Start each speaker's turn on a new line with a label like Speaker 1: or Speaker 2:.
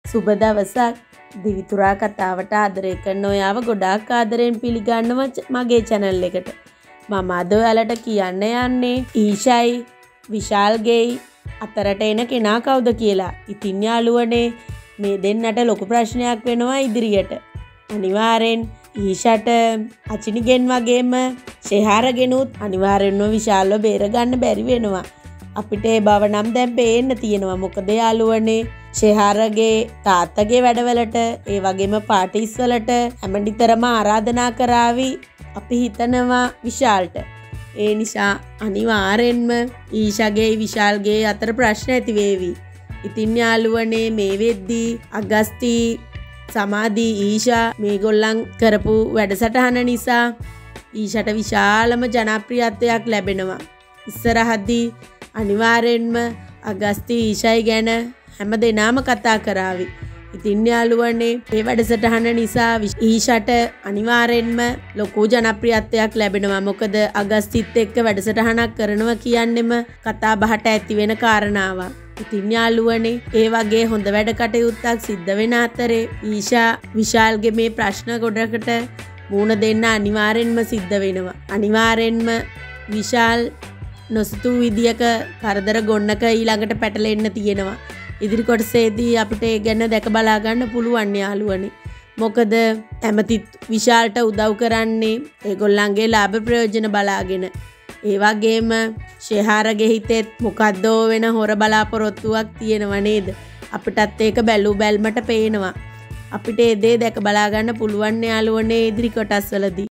Speaker 1: සුබ දවසක්. දිවිතුරා කතාවට ආදරය කරන ඔයාව ගොඩාක් ආදරෙන් පිළිගන්නවා මගේ channel එකට. මම අද ඔයාලට කියන්න යන්නේ ඊෂායි විශාල්ගේ අතරට එන කෙනා කවුද කියලා. ඉතින් යාළුවනේ මේ දෙන්නට ලොකු ප්‍රශ්නයක් වෙනවා ඉදිරියට. අනිවාර්යෙන් ඊෂාට අචිනිගෙන් වගේම ෂෙහාරගෙනුත් අනිවාර්යෙන්ම විශාල්ව බේර ගන්න බැරි වෙනවා. අපිට ඒ බව නම් දැන් පේන්න තියෙනවා. මොකද යාළුවනේ ෂෙහාරගේ තාත්තගේ වැඩවලට ඒ වගේම පාටිස් වලට හැමනිතරම ආරාධනා කරાવી අපි හිතනවා විශාල්ට. ඒ නිසා අනිවාර්යෙන්ම ඊෂාගේ විශාල්ගේ අතර ප්‍රශ්න ඇති වේවි. ඉතින් යාළුවනේ මේ වෙද්දී අගස්ති සමාධි ඊෂා මේගොල්ලන් කරපු වැඩසටහන නිසා ඊෂාට විශාලම ජනප්‍රියත්වයක් ලැබෙනවා. ඉස්සරහදී අනිවාර්යෙන්ම අගස්ති ඊෂායි ගැන හැම දෙනාම කතා කරાવી. ඉතින් යාළුවනේ මේ වැඩසටහන නිසා ඊෂාට අනිවාර්යෙන්ම ලොකු ජනප්‍රියත්වයක් ලැබෙනවා. මොකද අගස්තිත් එක්ක වැඩසටහනක් කරනවා කියන්නෙම කතා බහට ඇති වෙන කාරණාවක්. ඉතින් යාළුවනේ ඒ වගේ හොඳ වැඩ කටයුත්තක් සිද්ධ වෙන අතරේ ඊෂා විශාල්ගේ මේ ප්‍රශ්න ගොඩකට මුණ දෙන්න අනිවාර්යෙන්ම සිද්ධ වෙනවා. අනිවාර්යෙන්ම විශාල් නොසිතූ විදියක කරදර ගොන්නක ඊළඟට පැටලෙන්න තියෙනවා. ඉදිරි කොටසේදී අපිට ඒ ගැන දැක බලා ගන්න පුළුවන් යාළුවනේ. මොකද ඇමතිත් විශාල්ට උදව් කරන්නේ ඒගොල්ලන්ගේ ලාභ ප්‍රයෝජන බලාගෙන. ඒ වගේම ෂෙහාරගේ හිතෙත් මොකද්ද වෙන හොර බලාපොරොත්තුවක් තියෙනව නේද? අපිටත් ඒක බැලු බැල්මට පේනවා. අපිට ඒ දේ දැක බලා ගන්න පුළුවන් යාළුවනේ ඉදිරි කොටස්වලදී.